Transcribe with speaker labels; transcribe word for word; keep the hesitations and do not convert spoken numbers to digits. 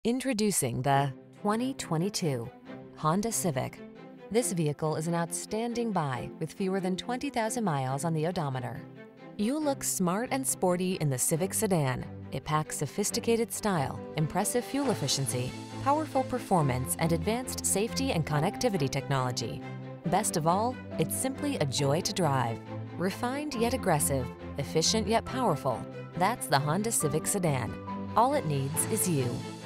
Speaker 1: Introducing the twenty twenty-two Honda Civic. This vehicle is an outstanding buy with fewer than twenty thousand miles on the odometer. You'll look smart and sporty in the Civic Sedan. It packs sophisticated style, impressive fuel efficiency, powerful performance, and advanced safety and connectivity technology. Best of all, it's simply a joy to drive. Refined yet aggressive, efficient yet powerful. That's the Honda Civic Sedan. All it needs is you.